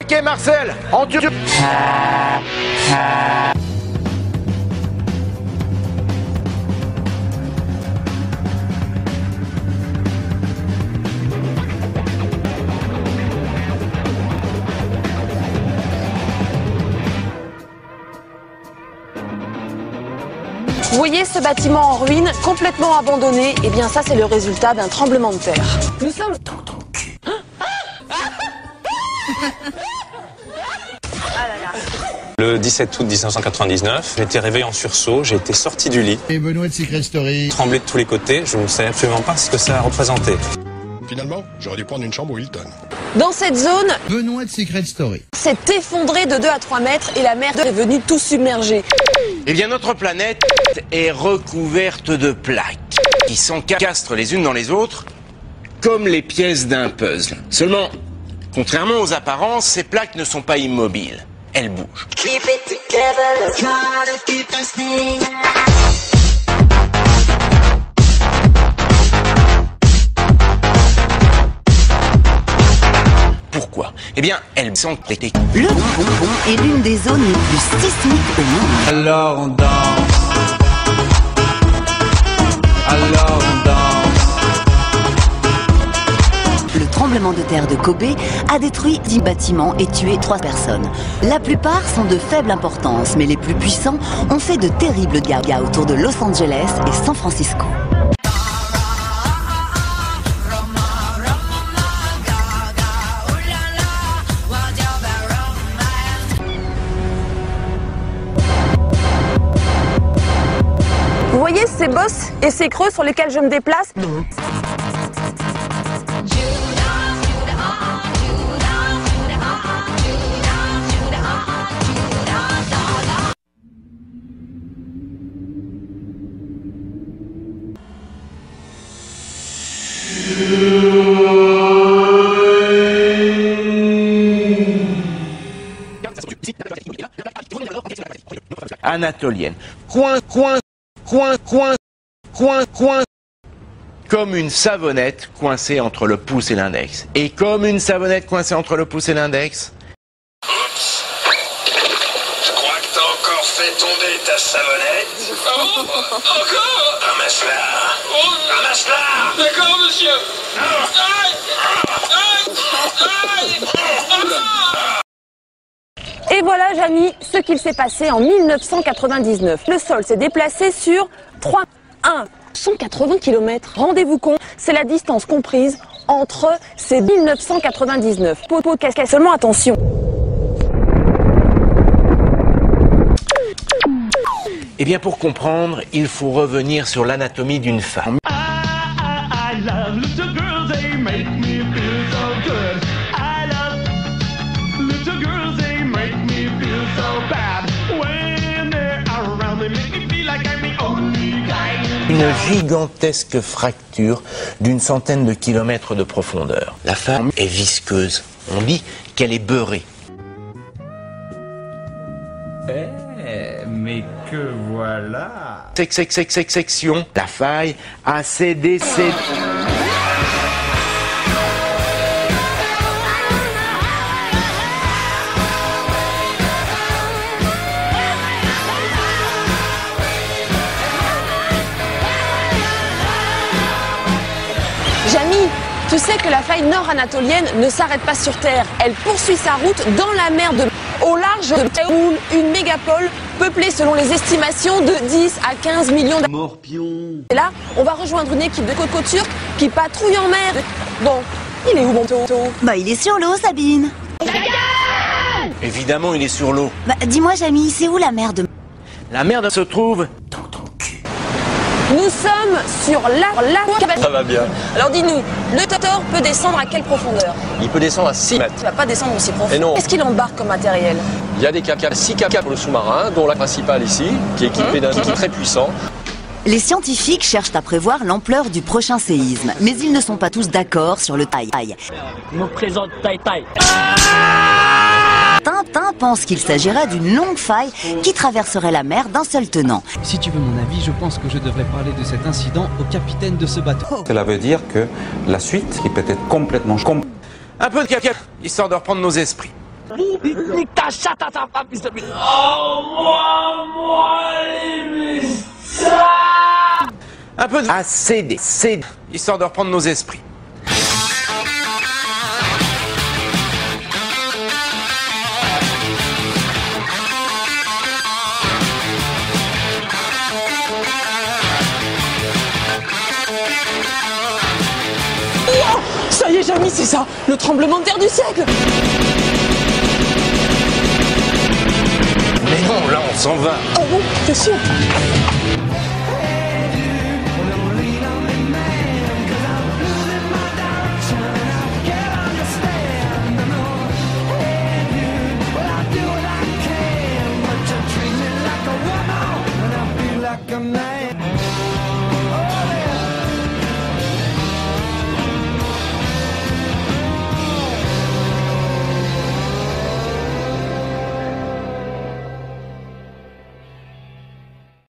Ok Marcel, en Turquie. Vous voyez ce bâtiment en ruine, complètement abandonné? Eh bien ça c'est le résultat d'un tremblement de terre. Nous sommes... Le 17 août 1999, j'ai été réveillé en sursaut, j'ai été sorti du lit. Et Benoît de Secret Story. Tremblé de tous les côtés, je ne savais absolument pas ce que ça représentait. Finalement, j'aurais dû prendre une chambre au Hilton. Dans cette zone, Benoît de Secret Story. s'est effondré de 2 à 3 mètres et la mer est venue tout submerger. Eh bien notre planète est recouverte de plaques qui s'encastrent les unes dans les autres comme les pièces d'un puzzle. Seulement, contrairement aux apparences, ces plaques ne sont pas immobiles. Elles bougent. Keep it together, let's try to keep this thing. Pourquoi? Eh bien, elles sont... Le Bonbon est l'une des zones les plus sismiques au monde. Alors on danse. Alors on danse. Le tremblement de terre de Kobe a détruit 10 bâtiments et tué 3 personnes. La plupart sont de faible importance, mais les plus puissants ont fait de terribles dégâts autour de Los Angeles et San Francisco. Vous voyez ces bosses et ces creux sur lesquels je me déplace? Anatolienne. Coin. Comme une savonnette coincée entre le pouce et l'index. Et comme une savonnette coincée entre le pouce et l'index. Oups. Je crois que t'as encore fait tomber ta savonnette. Oh, encore. Ramasse-la. Ramasse-la. D'accord, monsieur. Et voilà, Jamy, ce qu'il s'est passé en 1999. Le sol s'est déplacé sur 180 km. Rendez-vous compte, c'est la distance comprise entre ces 1999. Popo, qu'est-ce seulement attention. Eh bien, pour comprendre, il faut revenir sur l'anatomie d'une femme. I love little girls, they make me feel so good. I love little girls, they make me feel so bad. When they're around, they make me feel like I'm the only guy. Une gigantesque fracture d'une centaine de kilomètres de profondeur. La femme est visqueuse. On dit qu'elle est beurrée. Mais que voilà. Section. La faille a cédé. Jamy, tu sais que la faille nord-anatolienne ne s'arrête pas sur Terre. Elle poursuit sa route dans la mer de... Au large de Séoul, une mégapole peuplée selon les estimations de 10 à 15 millions d'habitants. Morpion. Et là, on va rejoindre une équipe de coco turcs qui patrouille en mer. Bon, il est où mon toto? Bah il est sur l'eau, Sabine. Évidemment, il est sur l'eau. Bah dis-moi, Jamy, c'est où la mer de... La mer se trouve... Nous sommes sur la... Ça va bien. Alors dis-nous, le Totor peut descendre à quelle profondeur? Il peut descendre à 6 mètres. Il va pas descendre aussi profond. Et non. Qu'est-ce qu'il embarque comme matériel? Il y a des 6 caps pour le sous-marin, dont la principale ici, qui est équipée d'un kit très puissant. Les scientifiques cherchent à prévoir l'ampleur du prochain séisme, mais ils ne sont pas tous d'accord sur le taille. Je me présente Tai Tai. Tintin pense qu'il s'agira d'une longue faille qui traverserait la mer d'un seul tenant. Si tu veux mon avis, je pense que je devrais parler de cet incident au capitaine de ce bateau. Cela veut dire que la suite, qui peut être complètement... Un peu de cap, histoire de reprendre nos esprits. Nique ta chatte à ta femme, fils de pute. Un peu de ACD, histoire de reprendre nos esprits. Ça y est, Jamy, c'est ça, le tremblement de terre du siècle. Mais non, là on s'en va. Oh bon, t'es sûr?